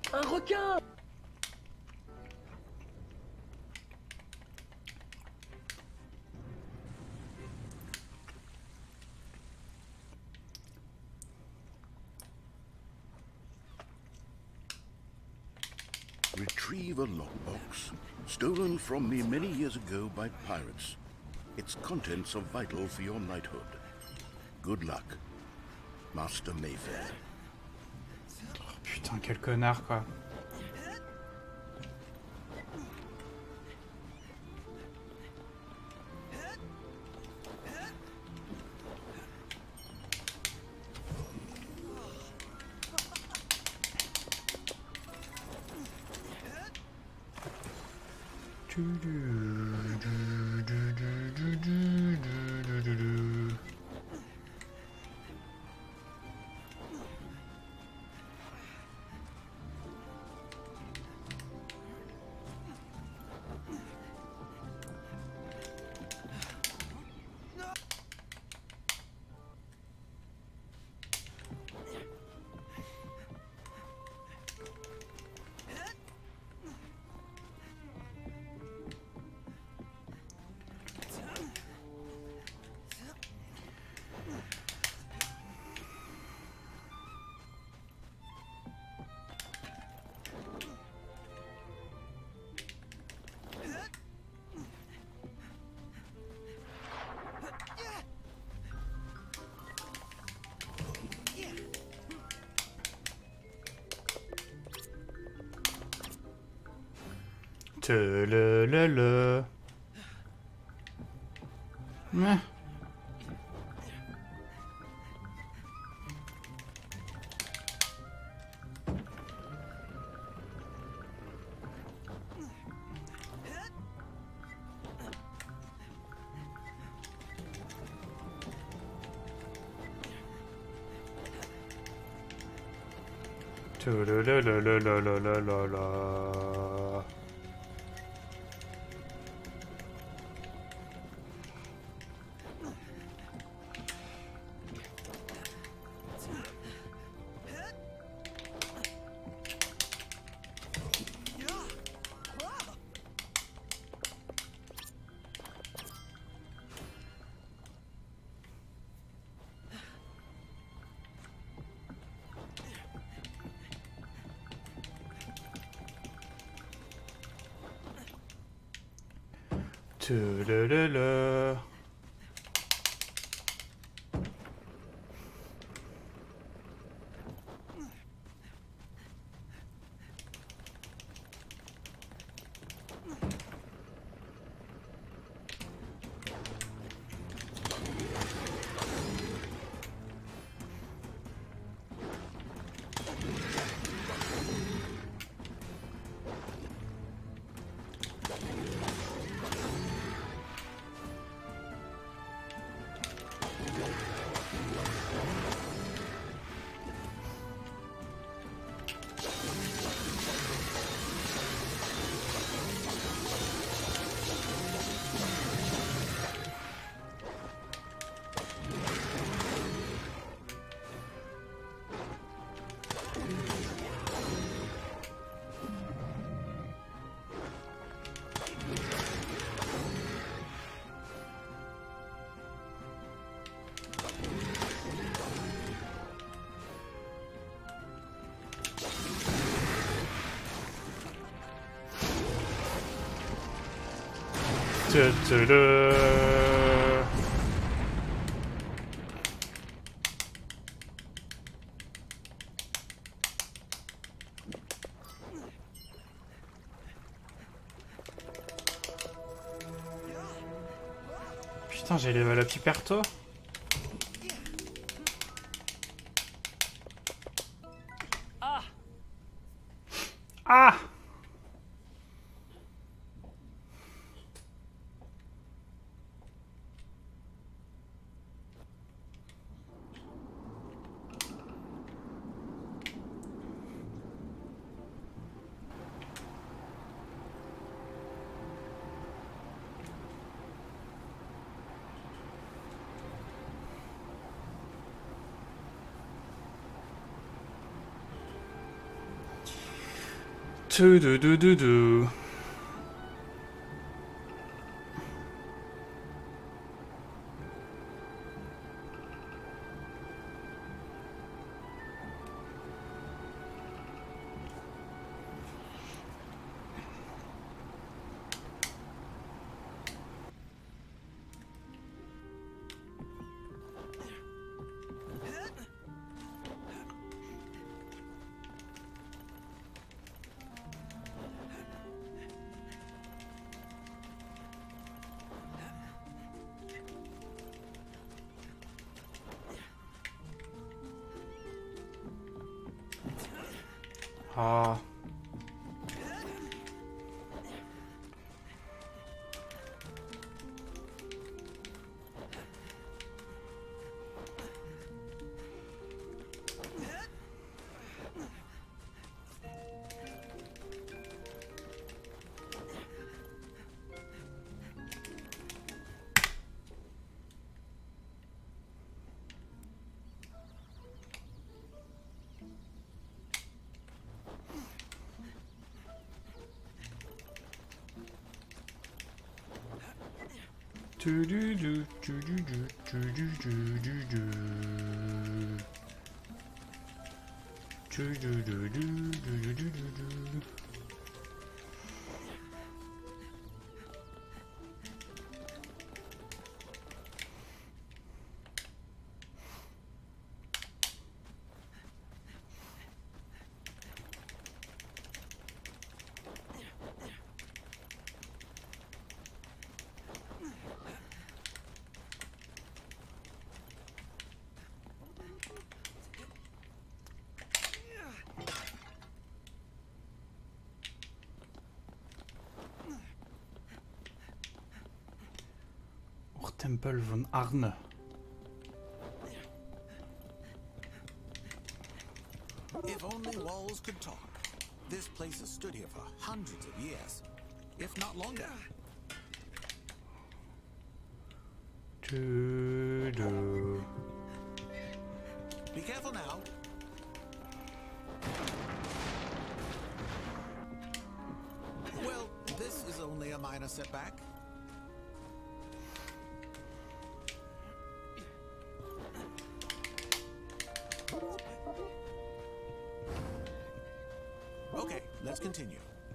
Un requin! Retrieve a lockbox, stolen from me many years ago by pirates. Its contents are vital for your knighthood. Good luck, Master Mayfair. Oh, putain, quel connard, quoi. Le. Ouais. La. Le. Putain, j'ai level up hyper tôt. Ah! Tu-du-du-du-du. Ah. Tu-du-du, tu-du-du, tu-du-du-du-du. Tu-du-du-du-du-du-du-du. Tempel von Arne. If only walls could talk. This place has stood here for hundreds of years, if not longer. Tu-du. Be careful now. Well, this is only a minor setback. Okay, let's continue.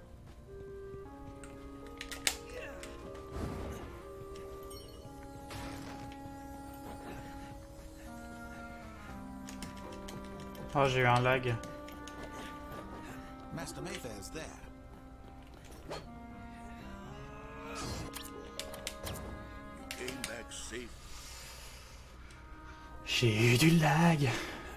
Oh, j'ai eu un lag. Master Mayfair's there. You came back safe. J'ai eu du lag.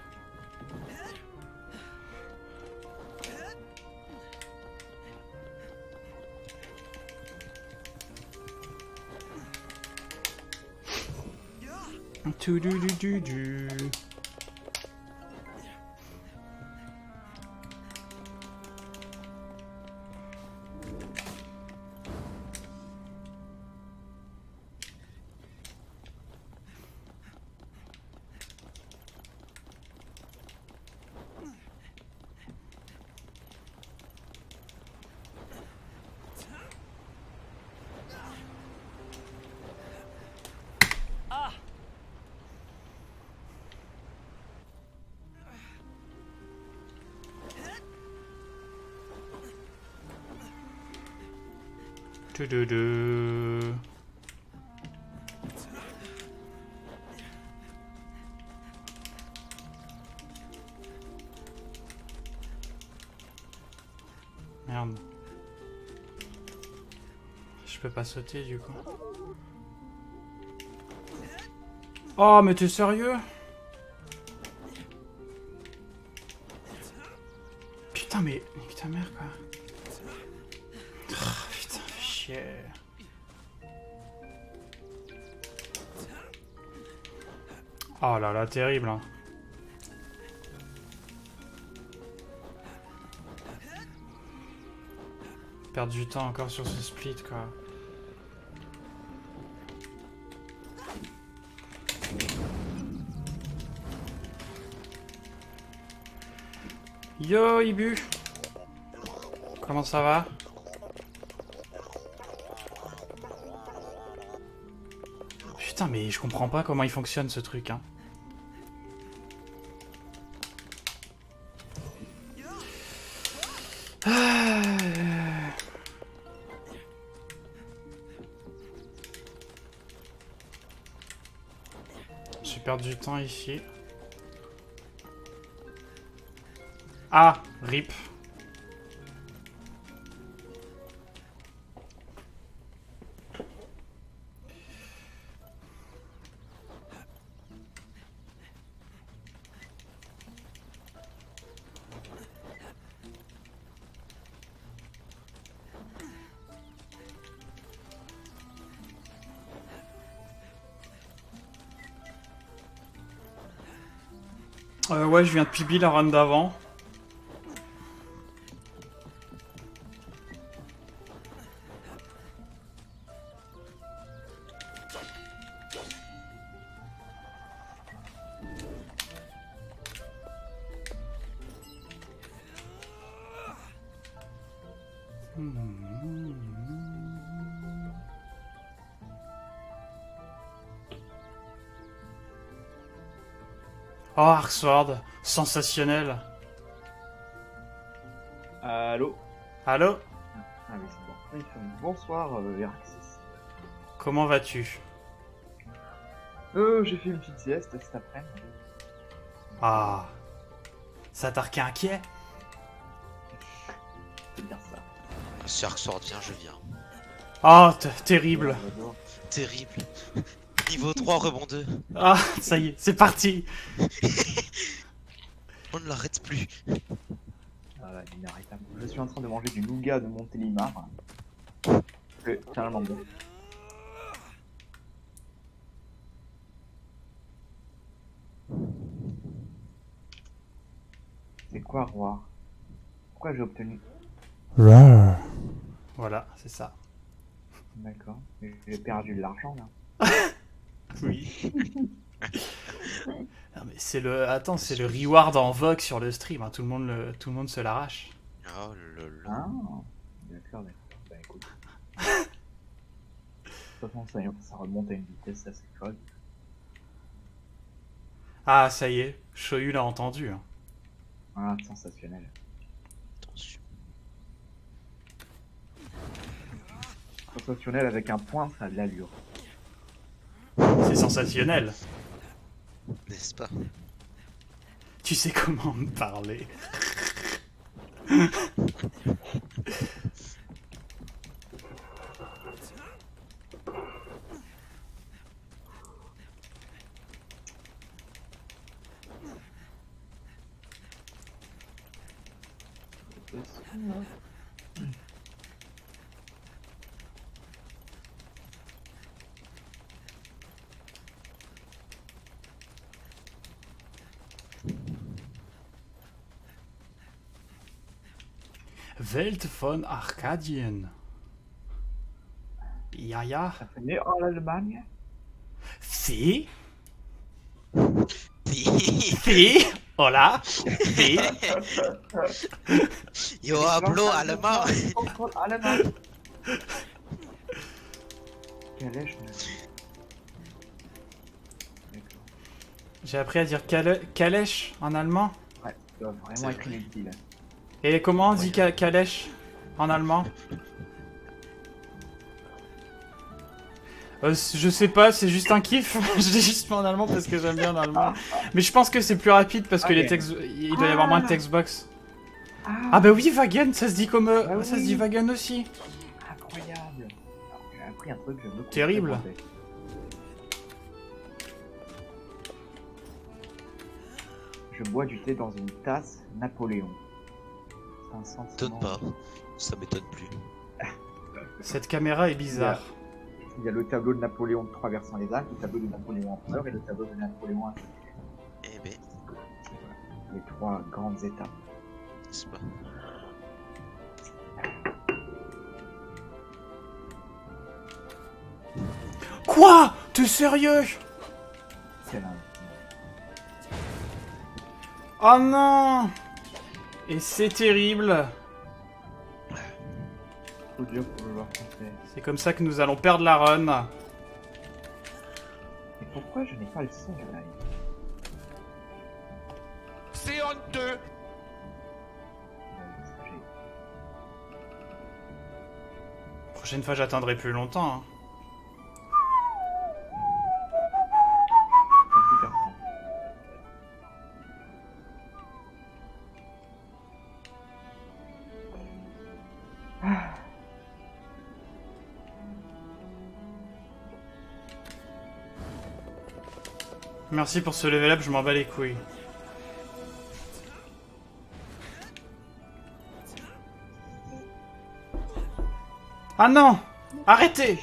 Tu-du-du-du-du. Tu-du-du. Merde. Je peux pas sauter du coup. Oh mais t'es sérieux? Putain mais nique ta mère quoi. Oh, putain fais chier. Oh là là terrible hein. Perdre du temps encore sur ce split quoi. Yo Ibu. comment ça va? Putain, mais je comprends pas comment il fonctionne ce truc, hein. J'ai perdu du temps ici. Ah, rip. Ouais, je viens de PB la run d'avant. Oh, Arksword, sensationnel. Allô? Allô? Ah oui, c'est bon. Bonsoir, Veraxis. Comment vas-tu? J'ai fait une petite sieste cet après-midi. Ah, ça t'a inquiet? C'est bien ça. Si Arksword vient, je viens. Ah, terrible. Terrible. Niveau 3, rebond 2. Ah, ça y est, c'est parti. On ne l'arrête plus. Voilà, inarrêtable. Je suis en train de manger du nougat de Montélimar. C'est carrément bon. C'est quoi, roi? Pourquoi j'ai obtenu? Voilà, c'est ça. D'accord. Mais j'ai perdu de l'argent là. Oui. Non, mais c'est le... Attends, c'est le reward en vogue sur le stream, hein. Tout le monde se l'arrache. Oh lolo. Ah, d'accord, d'accord. Bah écoute. De toute façon, ça remonte à une vitesse assez folle. Ah, ça y est, Shoyu l'a entendu, hein. Ah, sensationnel. Attention. Sensationnel avec un point, ça a de l'allure. C'est sensationnel. N'est-ce pas? Tu sais comment me parler. Welt von Arkadien. Ja, ja. Ça fait mieux en Allemagne? Si? Si? Hola? Si? Yo hablo allemand. Contrôle allemand. Calèche, d'accord. J'ai appris à dire calèche en allemand. Ouais, tu dois vraiment être inutile. Et comment on dit calèche en allemand? Je sais pas, c'est juste un kiff. Je dis juste en allemand parce que j'aime bien l'allemand. Mais je pense que c'est plus rapide parce que les textes, il doit y avoir moins de textbox. Ah bah oui, Wagen, ça se dit comme Bah ça oui. se dit Wagen aussi. Incroyable. Alors, j'ai appris un truc que je me Terrible. comprenais. Je bois du thé dans une tasse Napoléon. C'est un sentiment. M'étonne pas. Ça m'étonne plus. Cette caméra est bizarre. Il y a le tableau de Napoléon traversant les Alpes, le tableau de Napoléon empereur et le tableau de Napoléon inférieur. Eh ben, Voilà. Les trois grandes étapes. n'est-ce pas? Quoi? T'es sérieux? C'est là. Oh non! Et c'est terrible. trop dur pour le joueur français. C'est comme ça que nous allons perdre la run. Et pourquoi je n'ai pas le son du live? C'est honteux. Prochaine fois, j'attendrai plus longtemps. Hein. Merci pour ce level up, je m'en bats les couilles. Ah non! Arrêtez!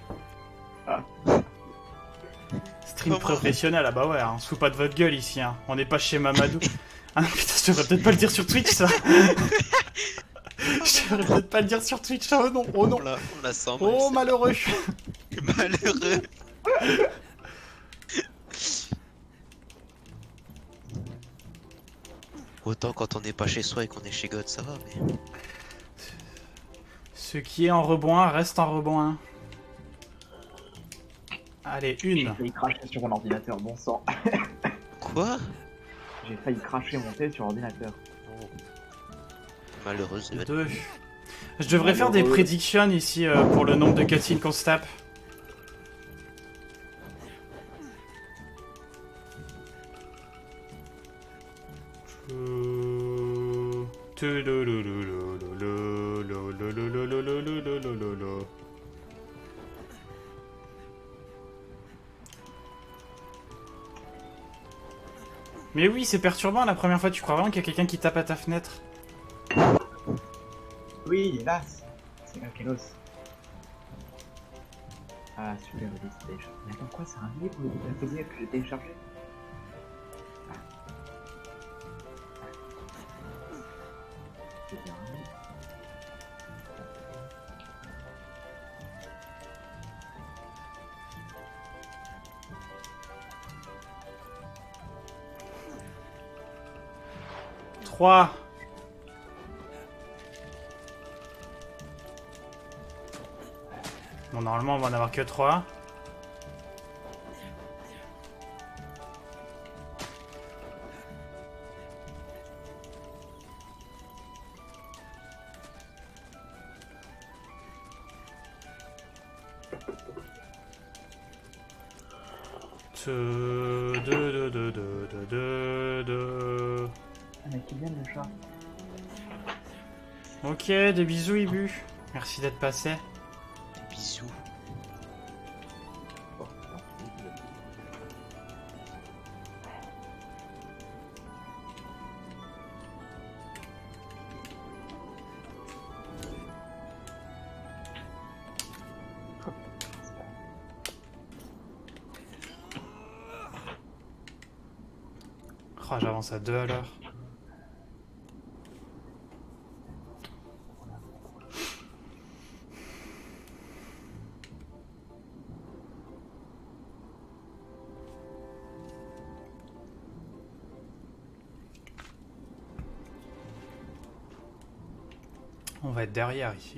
Stream professionnel, ah bah ouais, on se fout pas de votre gueule ici, hein. On n'est pas chez Mamadou. Ah non, putain, je devrais peut-être pas le dire sur Twitch, ça! Je devrais peut-être pas le dire sur Twitch, ça, oh non, oh non! On la sent. Oh malheureux! Malheureux. Autant quand on n'est pas chez soi et qu'on est chez God, ça va, mais... Ce qui est en rebond reste en rebond. Allez, J'ai une. failli cracher sur mon ordinateur, bon sang. Quoi? J'ai failli cracher mon tel sur ordinateur. Oh. Malheureuse. Deux. Je devrais faire des prédictions ici pour le nombre de cutscenes qu'on se tape. Mais oui, c'est perturbant la première fois, tu crois vraiment qu'il y a quelqu'un qui tape à ta fenêtre? Oui, hélas. C'est Akelos. Ah, super, le stage. Mais attends, quoi, c'est un livre de PDF que j'ai téléchargé? C'est bien. Trois. Bon, normalement, on va en avoir que 3. Ah, mais qui vient le chat? Ok, des bisous, Ibu. Merci d'être passé. Bisous. Oh, j'avance à 2 alors. On va être derrière ici.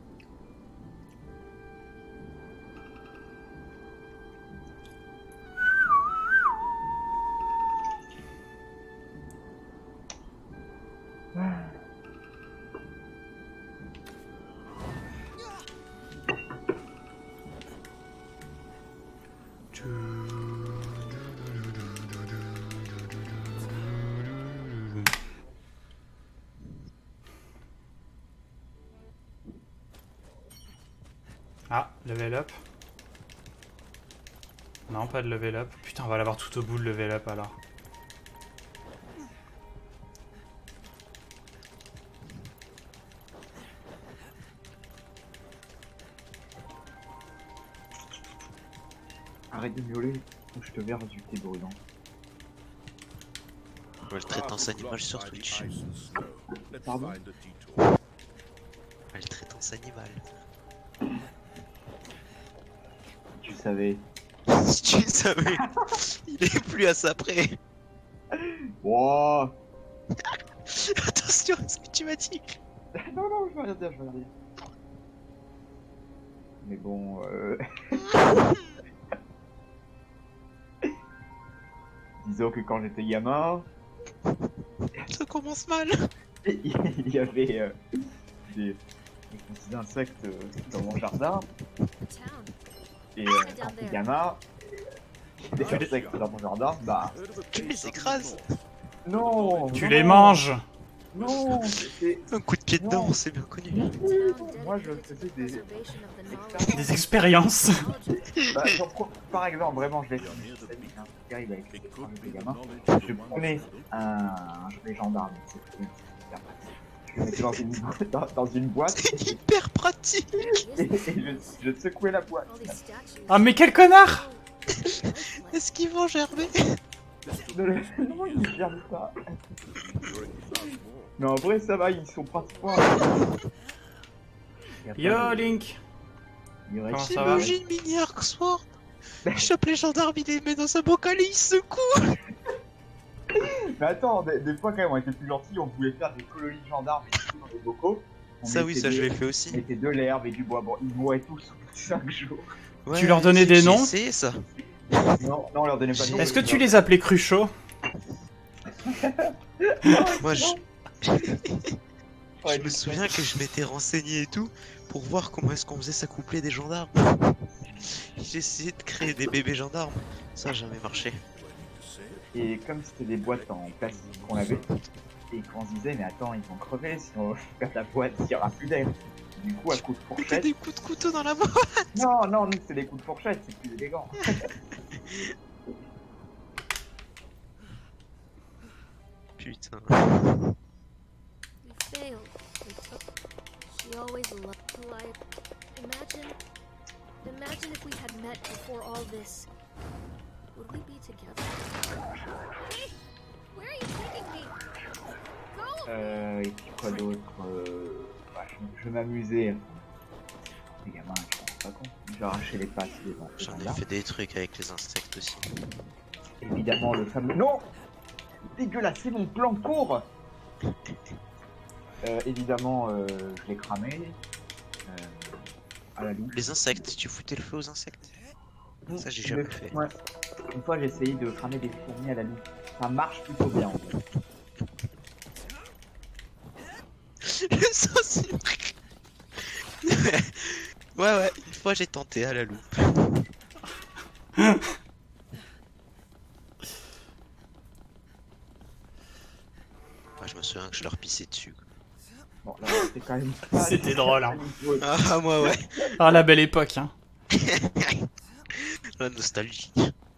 Ah, level up. Non, pas de level up. Putain, on va l'avoir tout au bout, le level up alors. Arrête de miauler, ou je te verse du thé brûlant. Maltraitance animale sur Twitch. Pardon? Maltraitance animale. Tu savais. Si tu savais, il est plus à ça près. Wouah. Attention à ce que tu m'as dit. Non, non, je vais rien dire, je vais rien dire. Mais bon, disons que quand j'étais gamin, Ça commence mal. il y avait des petits insectes dans mon jardin. Et quand j'étais gamin, des insectes dans mon jardin, bah Tu les écrases. non. Tu non, les manges. Non, c'est Un coup de pied Non. dedans, c'est bien connu. moi je faisais des Des expériences. bah, par exemple, vraiment, je l'ai fait, c'est terrible avec les quand j'étais gamin. Je prenais un jouet gendarme, c'était super pratique. Je le mettais dans une boîte C'est hyper pratique. et je secouais la boîte. Ah mais quel connard! Est-ce qu'ils vont gerber? Non, ils ne gèrent pas. Mais en vrai, ça va, ils sont pratiquement. Yo Link! Comment ça va? J'imagine Mini Arcsword. Il chope les gendarmes, il les met dans un bocal et il secoue. Mais attends, des fois quand même, on était plus gentils, on voulait faire des colonies de gendarmes et tout dans des bocaux. On Ça oui, mettait ça je de- l'ai fait On aussi. mettait de l'herbe et du bois. Bon, ils mouraient tous au bout de 5 jours. Ouais, Tu leur donnais c'est- des j'ai noms essayé ça. Non, on leur donnait pas de nom. Est-ce que tu les appelais Cruchot? Moi je Ouais, me souviens que je m'étais renseigné et tout pour voir comment est-ce qu'on faisait s'accoupler des gendarmes. J'ai essayé de créer des bébés gendarmes. Ça a jamais marché. Et comme c'était des boîtes en plastique qu'on avait, et qu'on se disait, mais attends, ils vont crever si on perd la boîte, il n'y aura plus d'air. Du coup, à coups de Mettez fourchette. des coups de couteau dans la boîte. Non, non, nous c'est des coups de fourchette, c'est plus élégant. Putain. We failed. We took. She always loved life. Imagine if we had met before all this. Would we be together? Hey, where are you taking me? Go! Et puis quoi d'autre bah, je m'amusais. Les gamins, je pense pas con. J'ai arraché les pattes des J'en ai fait des trucs avec les insectes aussi. Évidemment, le fameux. Non! Dégueulasse, c'est mon plan court! Évidemment, je l'ai cramé. À la loupe. Les insectes, tu foutais le feu aux insectes? Ça j'ai Je jamais l'ai- fait. Ouais. Une fois, j'ai essayé de cramer des fourmis à la loupe. Ça marche plutôt bien en fait. Le sens Ouais, une fois j'ai tenté à la loupe. Moi je me souviens que je leur pissais dessus. Bon, là, c'était quand même pas. C'était drôle, hein. Ah moi ouais. Ah la belle époque, hein. La nostalgie.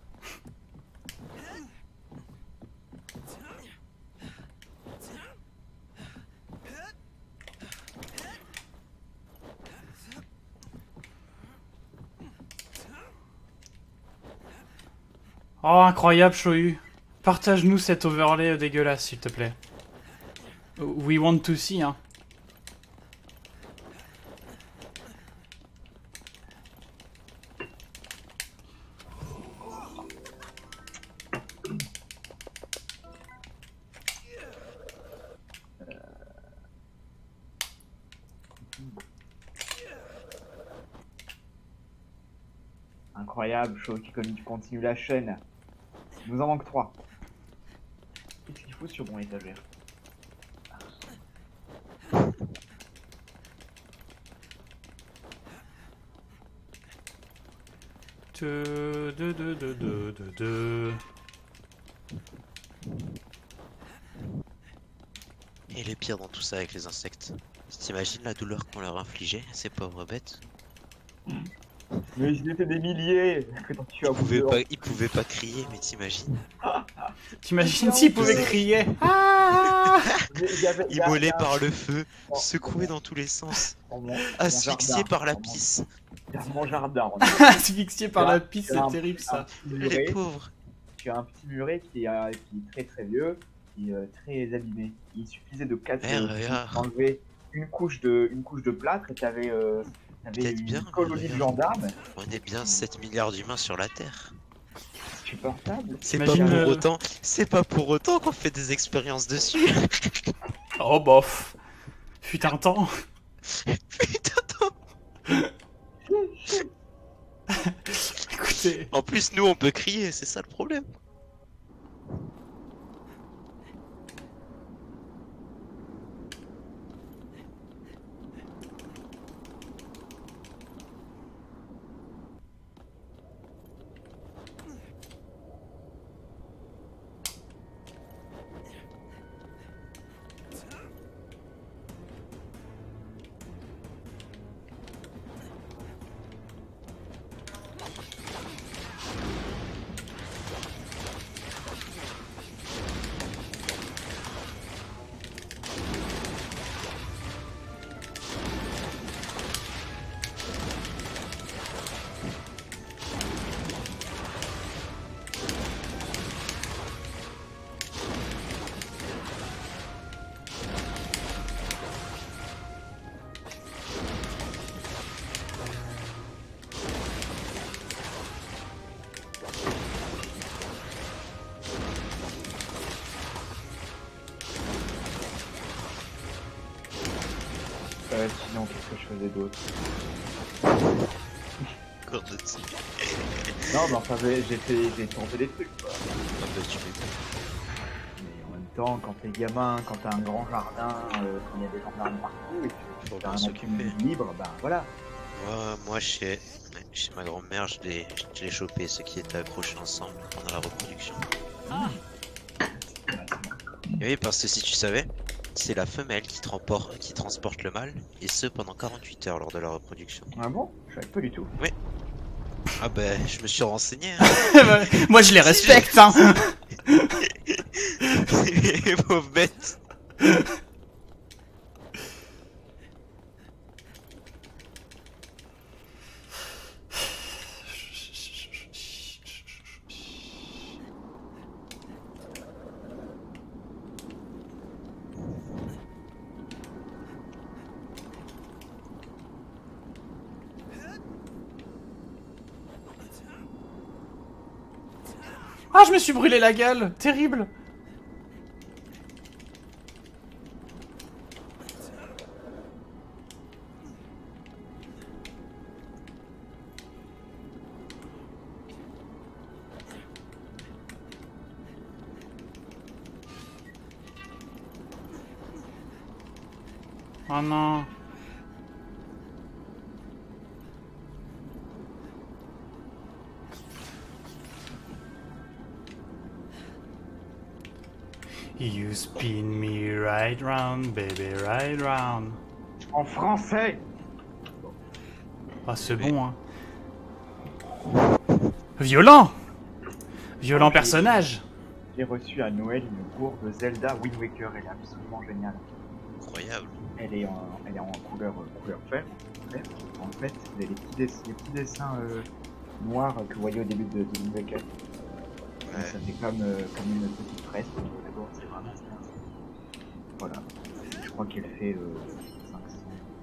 Oh incroyable Shoyu. Partage-nous cet overlay dégueulasse s'il te plaît. We want to see, hein. Incroyable, chaud qui continue la chaîne. Il nous en manque 3. Qu'est-ce qu'il faut sur mon étagère? Et le pire dans tout ça avec les insectes, t'imagines la douleur qu'on leur infligeait, ces pauvres bêtes? Mais ils étaient des milliers. Quand tu as Ils pouvaient pas crier, mais t'imagines? T'imagines s'ils pouvaient crier? Ah Immolés par le feu, secoués dans tous les sens, asphyxiés par la pisse. Dans mon jardin. Asphyxié par la pisse, c'est terrible ça. Les pauvres. Tu as un petit muret qui est très très vieux et très abîmé. Il suffisait de enlever une couche de plâtre et t'avais une colonie de gendarmes. On est bien 7 milliards d'humains sur la Terre. Supportable. C'est pas pour autant qu'on fait des expériences dessus. Oh bof. Fut un temps. Putain, attends. Écoutez. En plus, nous, on peut crier, c'est ça le problème. Sinon, qu'est-ce que je faisais d'autre? Encore de dessus. Non, mais enfin, j'ai tenté des trucs, quoi. Ah bah, tu m'étonnes. Mais en même temps, quand t'es gamin, quand t'as un grand jardin, quand il y a des gendarmes partout, et que Faut t'as bien un s'occuper. accumul libre, ben voilà. Moi, chez ma grand-mère, je l'ai chopé, ceux qui étaient accrochés ensemble pendant la reproduction. Et oui, parce que si tu savais, c'est la femelle qui transporte le mâle, et ce pendant 48 heures lors de la reproduction. Ah bon? Je savais pas du tout. Ah bah, je me suis renseigné. Hein. Moi je les respecte, hein. Les pauvres bêtes. Ah, je me suis brûlé la gueule. Terrible. Oh non. You spin me right round, baby, right round. En français! Ah, c'est bon, hein. Violent! Violent personnage! J'ai reçu à Noël une gourde de Zelda Wind Waker, elle est absolument géniale. Incroyable. Elle est en couleur vert. En fait, les petits dessins noirs que vous voyez au début de Wind Waker. Ouais. Ça fait comme une petite fresque. D'abord, c'est vraiment bien. Voilà. Je crois qu'elle fait 500.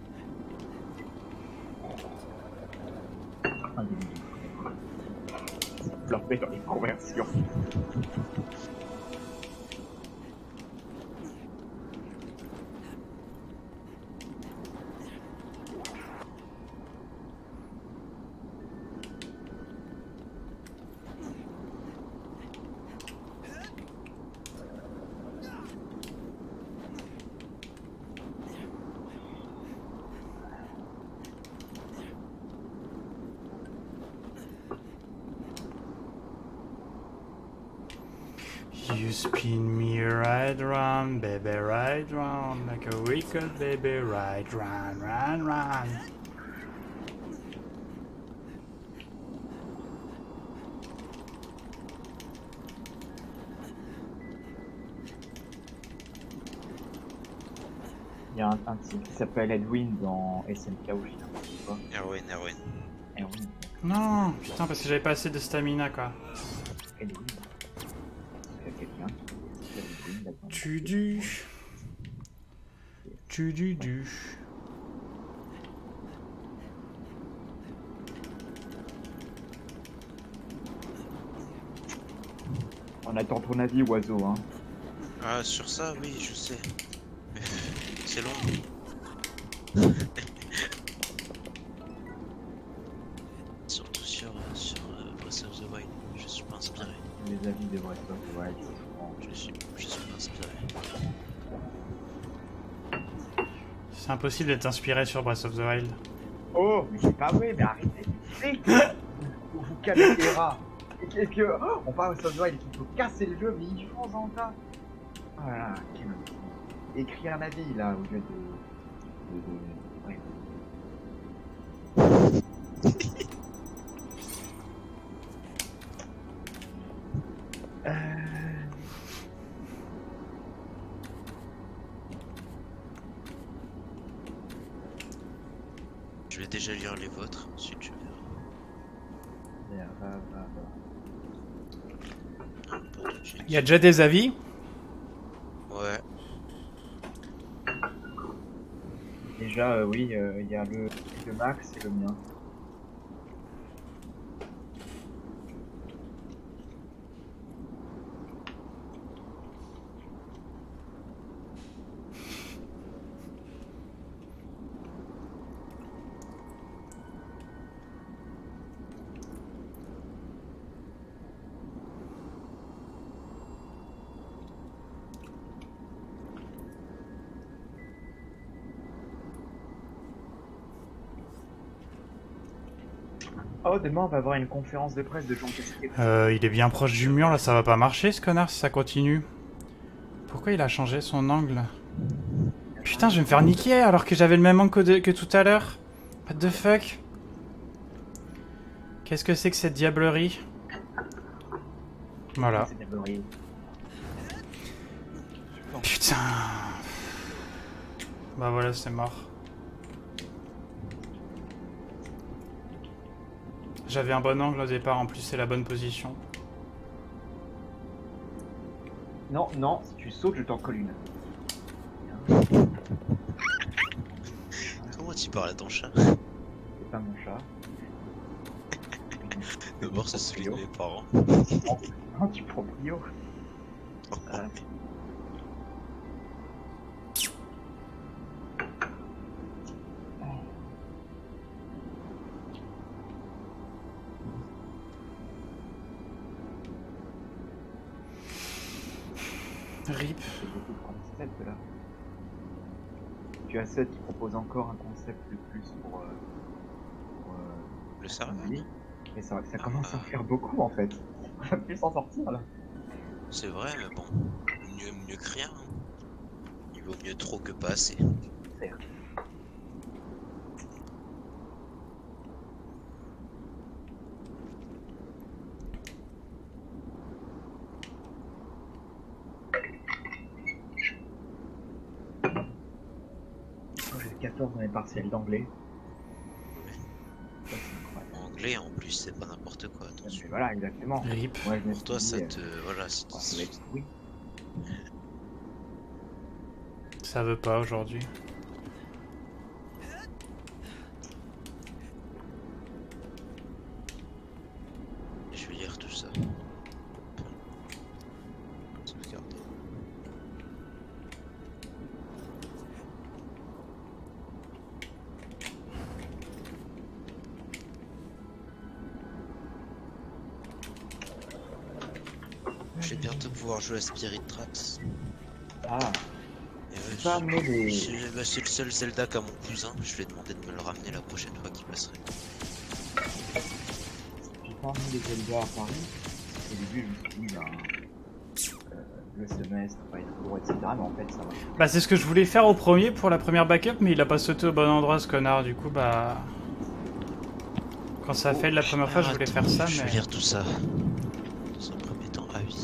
Un demi. Je leur fais dans les conversions. You spin me right round, baby, right round, like a wicked baby, right round, round, round. Il y a un type qui s'appelle Edwin dans SNK aussi. Erwin. Edwin. Non, putain, parce que j'avais pas assez de stamina, quoi. Edwin. Il y a quelqu'un qui s'appelle Edwin là-dedans. Tu. On attend ton avis, oiseau, hein. Ah, sur ça, oui, je sais. Mais c'est long. C'est impossible d'être inspiré sur Breath of the Wild. Oh, mais c'est pas vrai, mais arrêtez. Vous calmez les rats. Et que, oh, on parle de Breath of the Wild, il faut casser le jeu, mais ils font en tas. Voilà, écrire un avis là, au lieu de... Ouais. Je vais déjà lire les vôtres, ensuite je verrai. Non, pas tout de suite. Il y a déjà des avis? Ouais. Déjà, oui, il y a le de Max et le mien. Oh, demain on va avoir une conférence de presse de Jean Casquet. Il est bien proche du mur, là, ça va pas marcher ce connard si ça continue. Pourquoi il a changé son angle? Putain, je vais me faire niquer alors que j'avais le même angle que tout à l'heure. What the fuck? Qu'est-ce que c'est que cette diablerie? Voilà. Putain. Bah voilà, c'est mort. J'avais un bon angle au départ, en plus c'est la bonne position. Non, non, si tu sautes, je t'en colle une. Comment tu parles à ton chat? C'est pas mon chat. D'abord, c'est celui de mes parents. Non, tu prends Brio. RIP. Beaucoup de concepts là. Tu as 7 qui propose encore un concept de plus pour le serveur. Et ça commence à faire beaucoup en fait. On va plus s'en sortir là. C'est vrai, mais bon, mieux que rien. Il vaut mieux trop que pas assez. Certes. J'ai 14 dans les partiels d'anglais. Anglais en plus, c'est pas n'importe quoi, attention. Voilà, exactement. RIP. Ouais, Pour toi, ça te. Voilà, oui. Ça veut pas aujourd'hui. Je vais lire tout ça. Sauvegarder. Je vais bientôt pouvoir jouer à Spirit Tracks. Ah. Et ouais, Pas amener des... c'est le seul Zelda qu'a mon cousin. Je vais demander de me le ramener la prochaine fois qu'il passerait. J'ai pas amené des Zelda à Paris. Au début, je me suis dit, le semestre va être lourd, etc. Mais en fait, ça va. Bah c'est ce que je voulais faire au premier pour la première backup, mais il a pas sauté au bon endroit ce connard, du coup bah... Quand ça a fait la première fois, je voulais faire ça, Je vais mais... lire tout ça. Dans un premier temps, ah oui.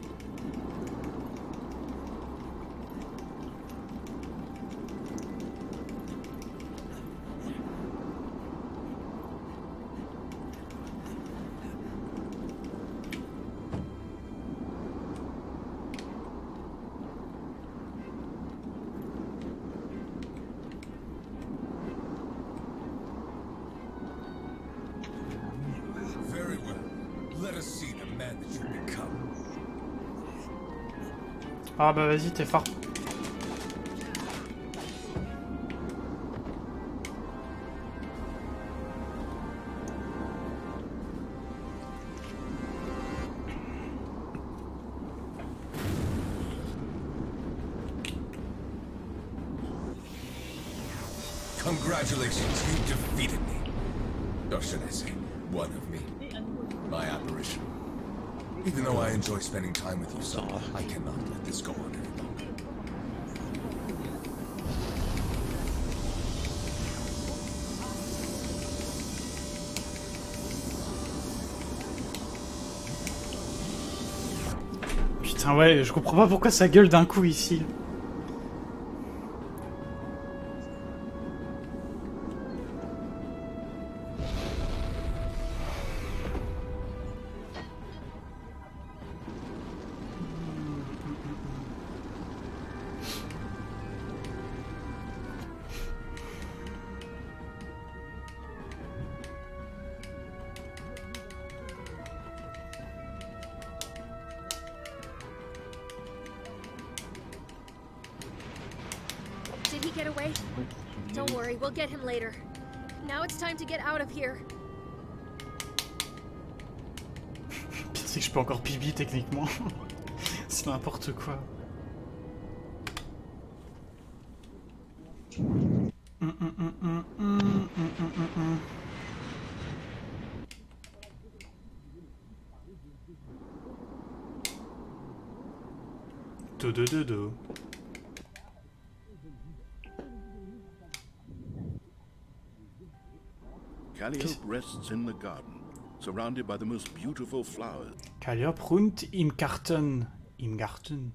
Very well. Let us see the man that you become. Ah bah vas-y, t'es fort. Congratulations, you defeated me. Or should I say, one of me. My apparition. Even though I enjoy spending time with you, son, I cannot let this go on any longer. Putain, ouais, je comprends pas pourquoi ça gueule d'un coup ici. Did he get away? Don't worry, we'll get him later. Now it's time to get out of here. C'est que je peux encore pibi techniquement. C'est n'importe quoi. Do. Calliope rests in the garden, surrounded by the most beautiful flowers. Calliope ruht im Garten. Im Garten.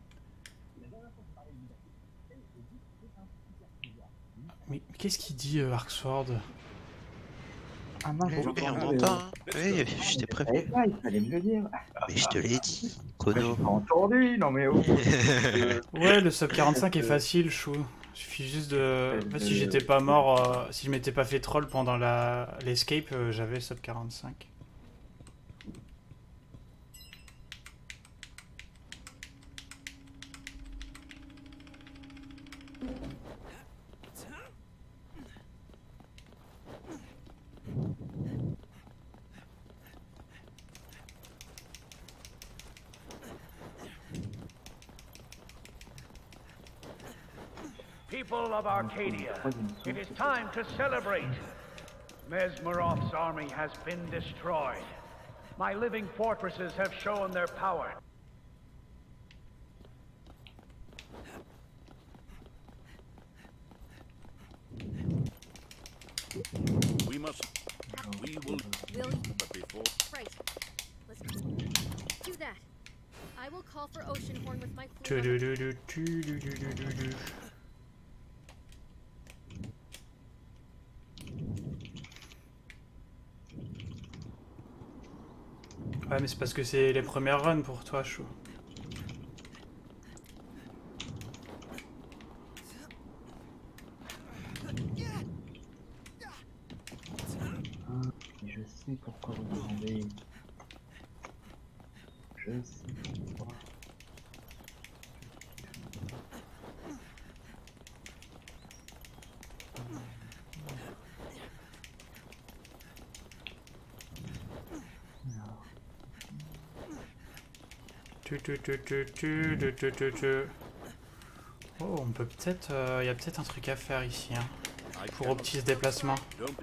Mais qu'est-ce qu'il dit, Arksword? Ah mince, on entend, hein. Oui, je t'ai prévenu. Il fallait me le dire. Mais je te l'ai dit, Kono. J'ai pas entendu, non mais oh. Ouais, le sub 45 est facile, chou. Il suffit juste de... En fait, si j'étais pas mort, si je m'étais pas fait troll pendant l'escape, j'avais sub 45. People of Arcadia, it is time to celebrate. Mesmerov's army has been destroyed. My living fortresses have shown their power. We will... But before... Right. Let's do that. I will call for Oceanhorn with my flute. Ouais, mais c'est parce que c'est les premières runs pour toi, chou. Je sais pourquoi vous demandez. Je sais pourquoi. Oh, on peut peut-être... y a peut-être un truc à faire ici, hein, pour optimiser ce déplacement.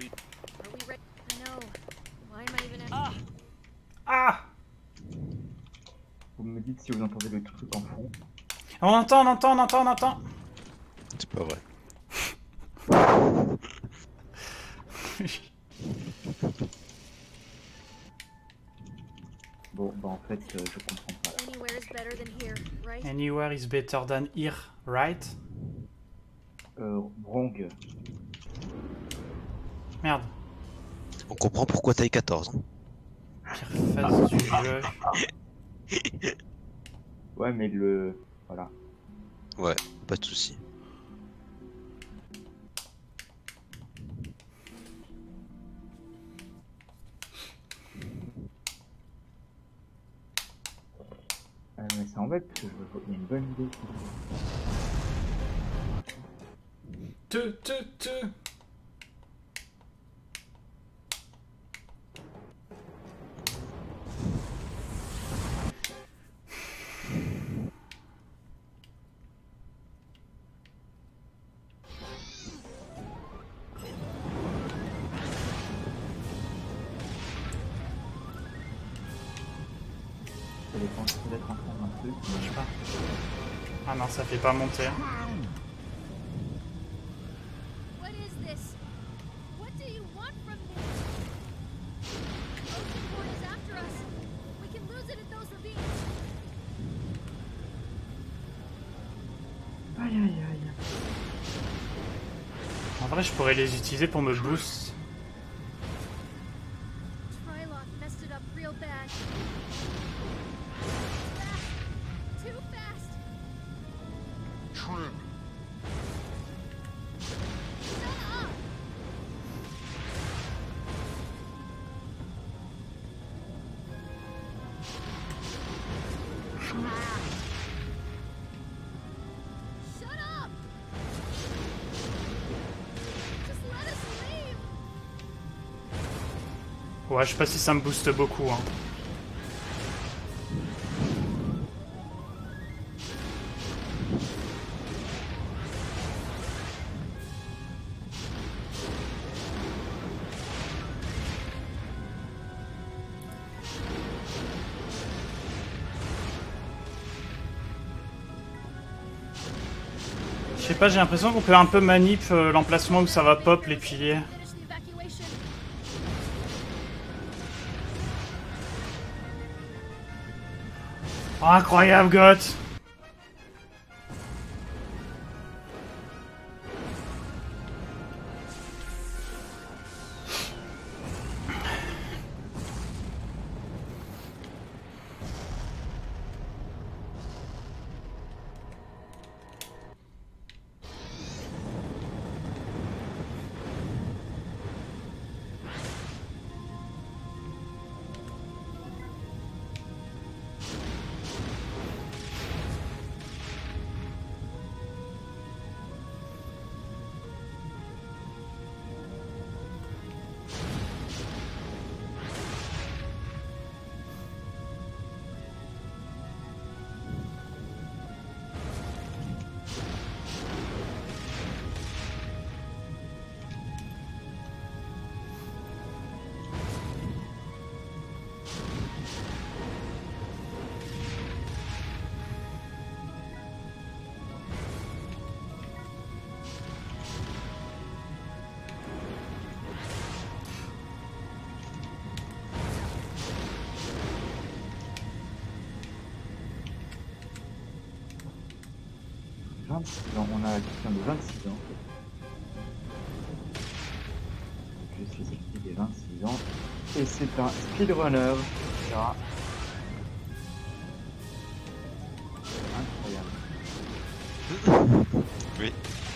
Ah! Vous me dites si vous entendez le truc en fond. On entend. C'est pas vrai. Bon, bah en fait, je comprends pas. Anywhere is better than here, right? Wrong. Merde. On comprend pourquoi taille 14. Hein. Pire phase du jeu. Ouais, mais le... Voilà. Ouais, pas de soucis. Mais ça embête parce que il y a une bonne idée. dépend peut-être en train d'un truc, mais je sais pas. Ah non, ça fait pas monter. What is this? What do you want from me? Ocean Horn is after us. We can lose it in those ravines. Aïe aïe aïe. En vrai, je pourrais les utiliser pour me boost. Trylock messed it up real bad. Too fast. Shut up. Shut up. Just let us leave. Ouais, je sais pas si ça me booste beaucoup. Hein. Je sais pas, j'ai l'impression qu'on peut un peu manip l'emplacement où ça va pop les piliers. Finish the evacuation. Oh, incroyable, Goth! On a quelqu'un de 26 ans. Je suis équipe des 26 ans. Et c'est un speedrunner. Ça. Incroyable. Oui.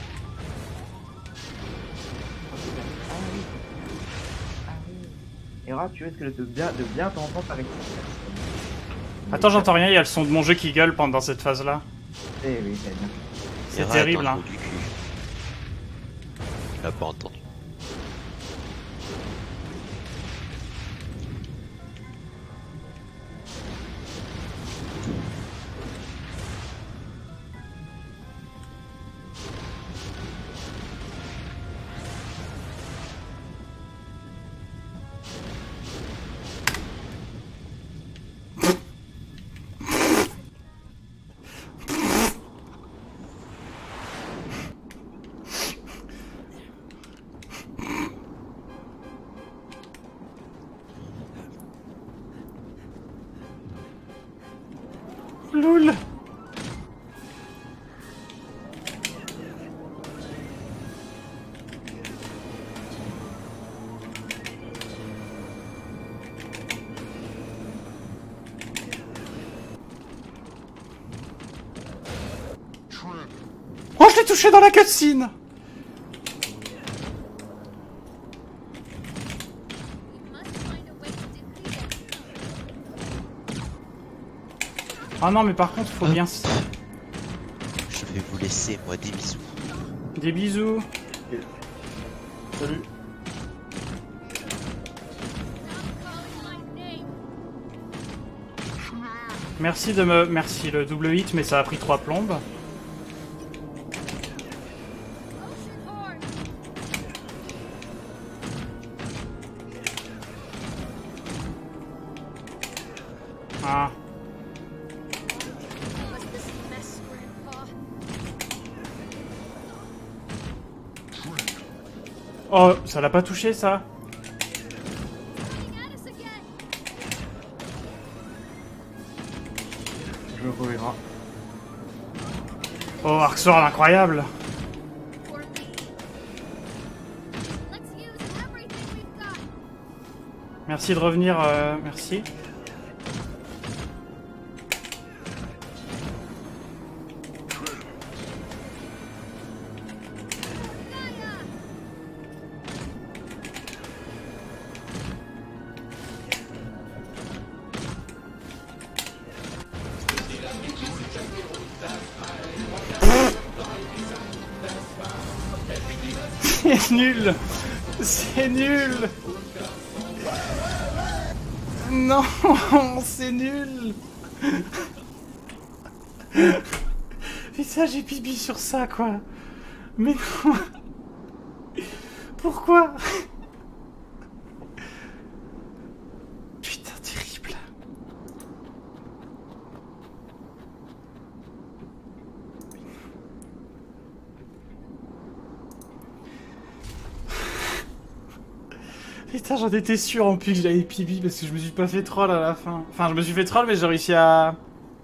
Era, tu risques de bien t'entendre avec cette personne. Attends, j'entends rien, il y a le son de mon jeu qui gueule pendant cette phase-là. Eh oui, c'est bien. C'est terrible, hein. Du cul. Il a pas entendu. Loul. Oh, je l'ai touché dans la cutscene. Ah non, mais par contre, faut bien... Je vais vous laisser, moi, des bisous. Des bisous. Salut. Merci de me... Merci le double hit, mais ça a pris 3 plombes. Ocean Oh, ça l'a pas touché, ça? Je reverrai. Oh, Arksword, incroyable! Merci de revenir, merci. C'est nul! C'est nul! Non, c'est nul. Putain, j'ai pipi sur ça, quoi. Mais non. Pourquoi? Putain, terrible. Putain, j'en étais sûr en plus que j'avais pipi parce que je me suis pas fait troll à la fin. Enfin, je me suis fait troll, mais j'ai réussi à...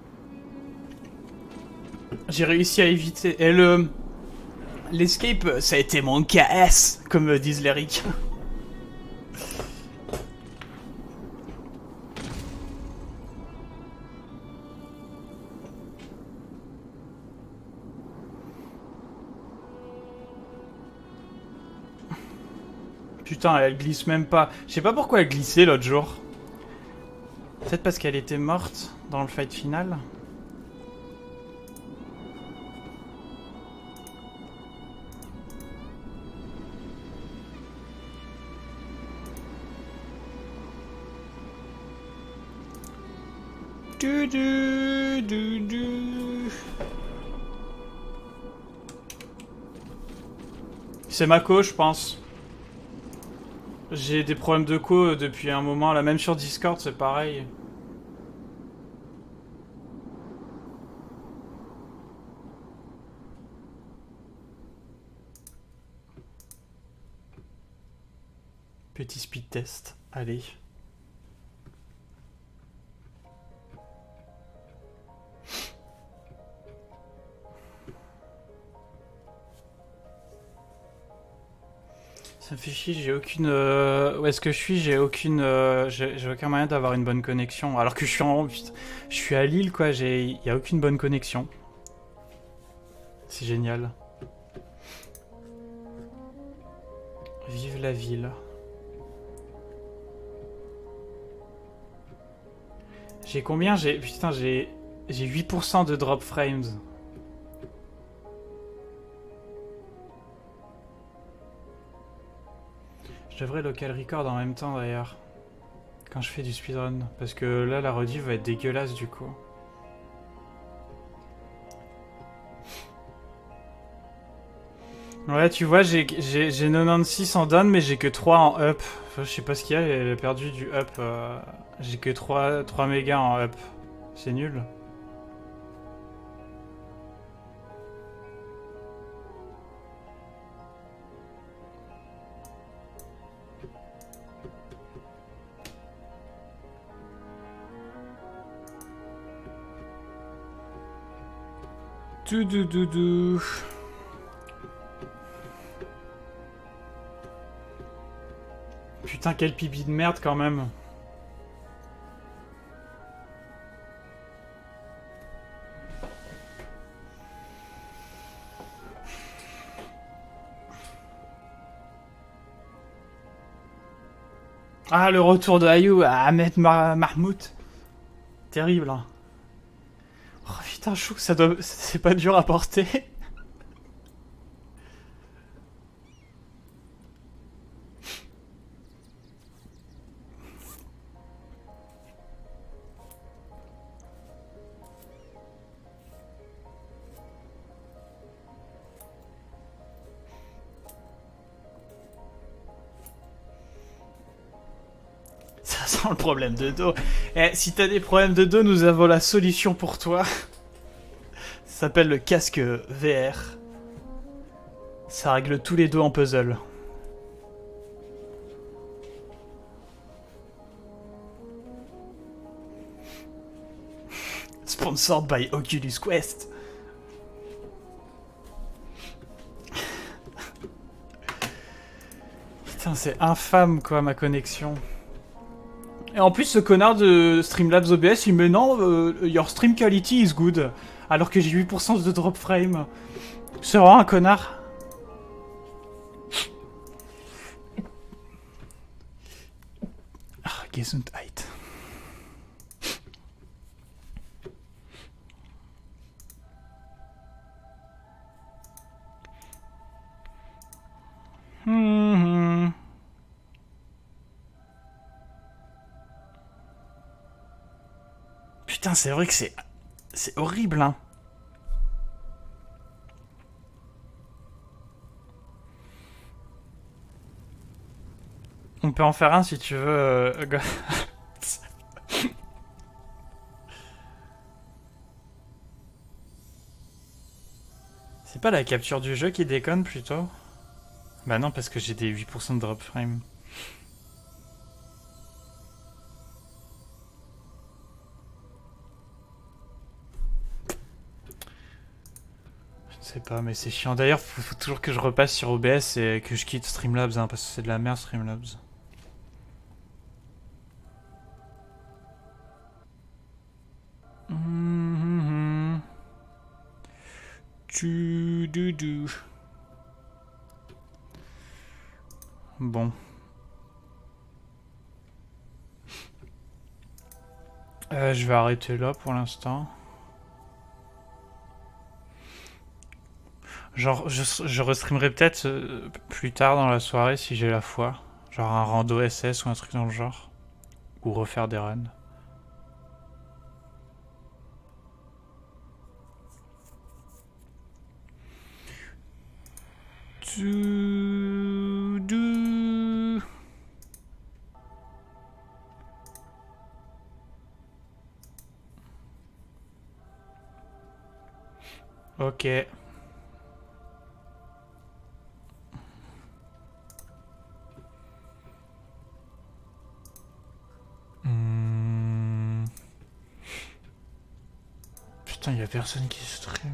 J'ai réussi à éviter. Et l'escape, ça a été mon KS, comme disent les ricains. Putain, elle glisse même pas. Je sais pas pourquoi elle glissait l'autre jour. Peut-être parce qu'elle était morte dans le fight final. C'est Mako, je pense. J'ai des problèmes de co depuis un moment, là même sur Discord c'est pareil. Petit speed test, allez. Ça me fait chier, j'ai aucune... Où est-ce que je suis? J'ai aucune... J'ai aucun moyen d'avoir une bonne connexion. Alors que je suis en... Je suis à Lille, quoi. Il n'y a aucune bonne connexion. C'est génial. Vive la ville. J'ai combien? Putain, j'ai 8% de drop frames. Je devrais local record en même temps d'ailleurs, quand je fais du speedrun, parce que là la rediff va être dégueulasse du coup. Ouais, tu vois, j'ai 96 en down, mais j'ai que 3 en up. Enfin, je sais pas ce qu'il y a, elle a perdu du up. J'ai que 3 mégas en up. C'est nul. Doudou. Putain, quel pipi de merde quand même. Ah, le retour de Ayou à Ahmed Mahmoud. Terrible, hein. Oh putain, chou, ça doit... C'est pas dur à porter. Ça sent le problème de dos. Eh, si t'as des problèmes de dos, nous avons la solution pour toi. Ça s'appelle le casque VR. Ça règle tous les dos en puzzle. Sponsored by Oculus Quest. Putain, c'est infâme quoi ma connexion. Et en plus, ce connard de Streamlabs OBS, il me met non, your stream quality is good. Alors que j'ai 8% de drop frame. C'est vraiment un connard. Ah, Gesundheit. Putain, c'est vrai que c'est horrible, hein. On peut en faire un si tu veux. C'est pas la capture du jeu qui déconne plutôt? Bah non, parce que j'ai des 8% de drop frame. Je sais pas, mais c'est chiant. D'ailleurs, faut toujours que je repasse sur OBS et que je quitte Streamlabs, hein, parce que c'est de la merde Streamlabs. Bon. Je vais arrêter là pour l'instant. Genre, je restreamerai peut-être plus tard dans la soirée si j'ai la foi. Genre un rando SS ou un truc dans le genre. Ou refaire des runs. Ok. Putain, y a personne qui stream.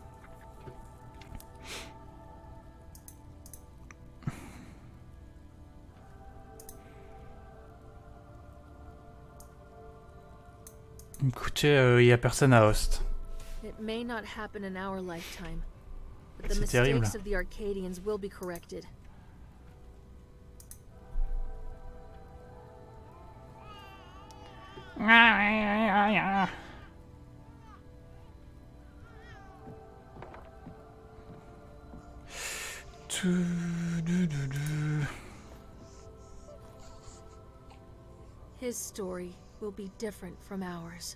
Écoutez, y a personne à host. It may not happen in our lifetime, but the C'est terrible. mistakes of the Arcadians will be corrected. His story will be different from ours.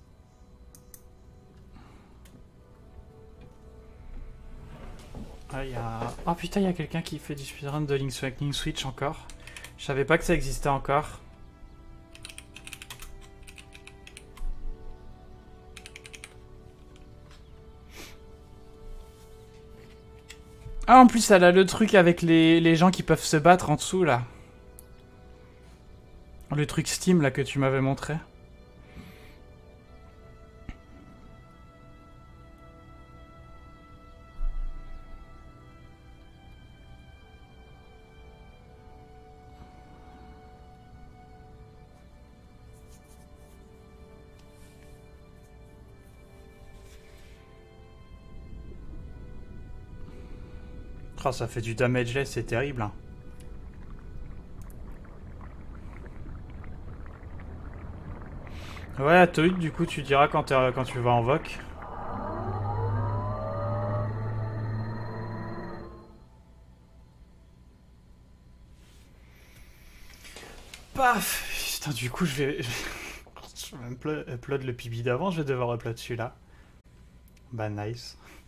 Ah, oh putain, il y a quelqu'un qui fait du speedrun de Link's Awakening Switch encore. Je savais pas que ça existait encore. Ah, en plus, elle a le truc avec les gens qui peuvent se battre en dessous, là. Le truc Steam, là, que tu m'avais montré. Oh, ça fait du damageless, c'est terrible. Hein. Ouais, Toid, du coup, tu diras quand tu vas en voc. Paf! Putain, du coup, je vais upload le PB d'avant, je vais devoir upload celui-là. Bah, nice.